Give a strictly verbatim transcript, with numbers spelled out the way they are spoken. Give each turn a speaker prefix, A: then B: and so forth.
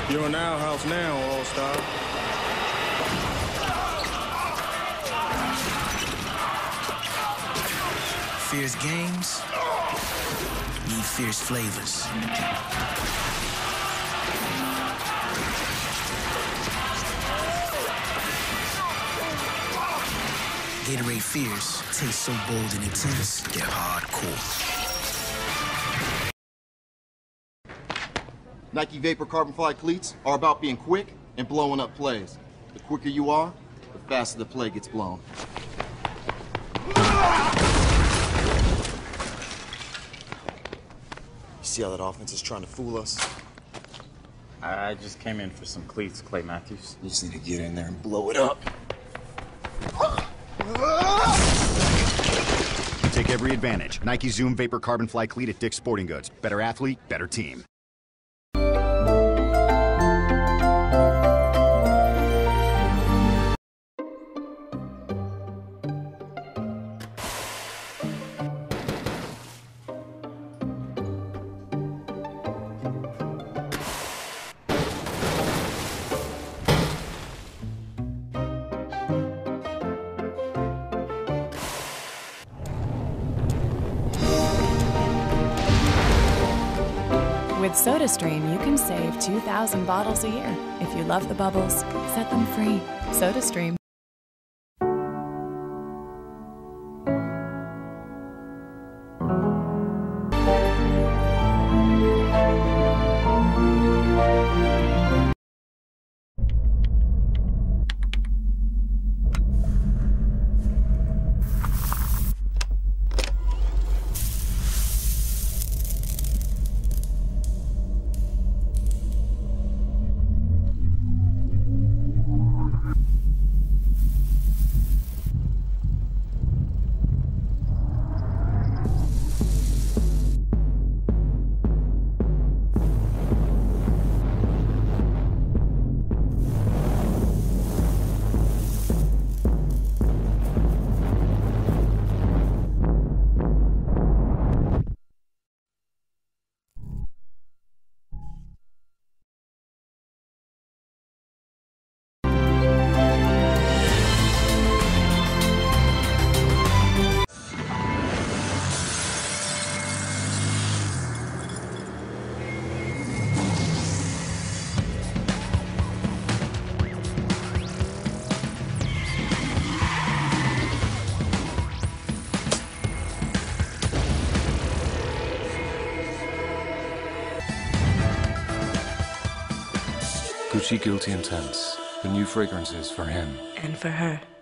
A: You're in our house now, All-Star.
B: Fierce games need fierce flavors. Gatorade Fierce tastes so bold and intense, get hardcore.
C: Nike Vapor Carbon Fly cleats are about being quick and blowing up plays. The quicker you are, the faster the play gets blown. See how that offense is trying to fool us?
D: I just came in for some cleats, Clay Matthews.
C: You just need to get in there and blow it up.
E: Take every advantage. Nike Zoom Vapor Carbon Fly Cleat at Dick's Sporting Goods. Better athlete, better team.
F: With SodaStream, you can save two thousand bottles a year. If you love the bubbles, set them free. SodaStream.
G: Gucci Guilty Intense, the new fragrances for him.
H: And for her.